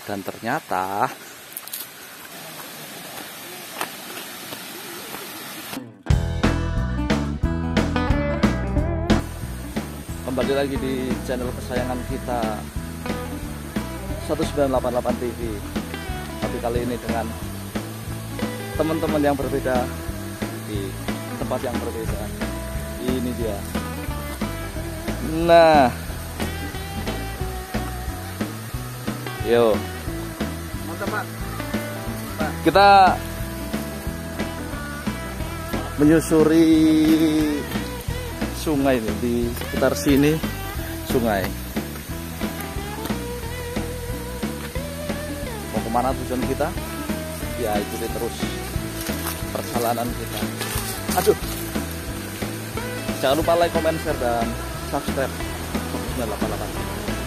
Dan ternyata kembali lagi di channel kesayangan kita 1988 TV. Tapi kali ini dengan teman-teman yang berbeda di tempat yang berbeda. Ini dia. Nah, yo, mantap, Pak. kita menyusuri sungai ini, di sekitar sini sungai. Mau kemana tujuan kita? Ya, ikuti terus perjalanan kita. Aduh, jangan lupa like, comment, share, dan subscribe. 988.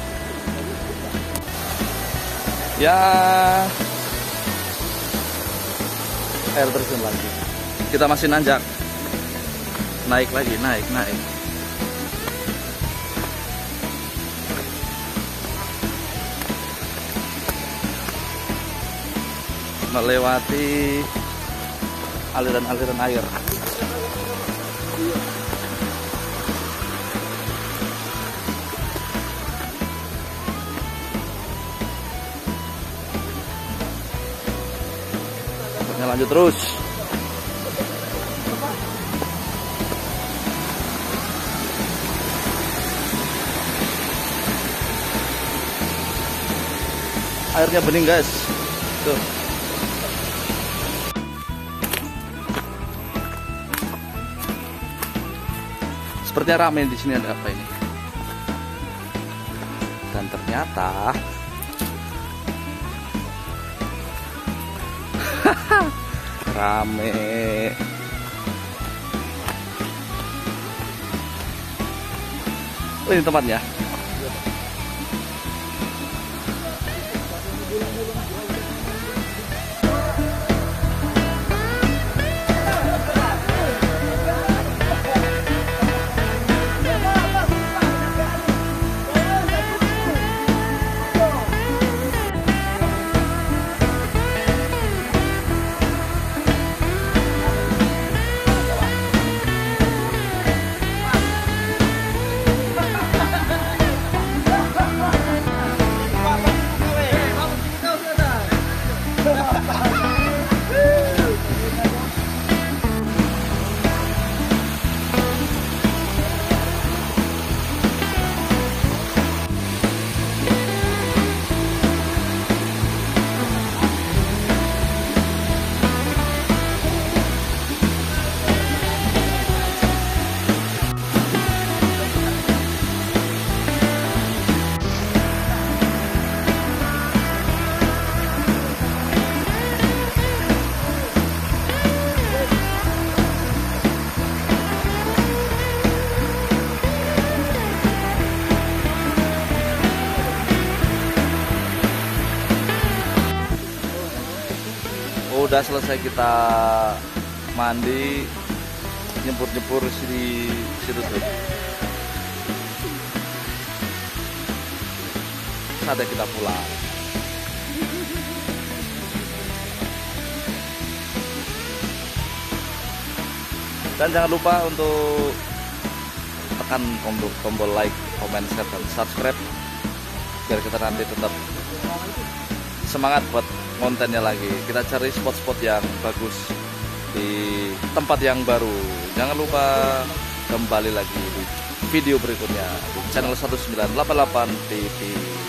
Ya, air terjun lagi. Kita masih nanjak. Naik lagi, naik. Melewati aliran-aliran air. Lanjut terus. Airnya bening, guys. Tuh. Sepertinya ramai di sini. Ada apa ini? Dan ternyata rame. Oh, ini tempatnya. Udah selesai kita mandi, nyempur-nyempur di situ tuh. Saatnya kita pulang. Dan jangan lupa untuk tekan tombol like, comment, share, dan subscribe biar kita nanti tetap semangat buat kontennya lagi. Kita cari spot-spot yang bagus di tempat yang baru. Jangan lupa kembali lagi di video berikutnya di channel 1988 TV.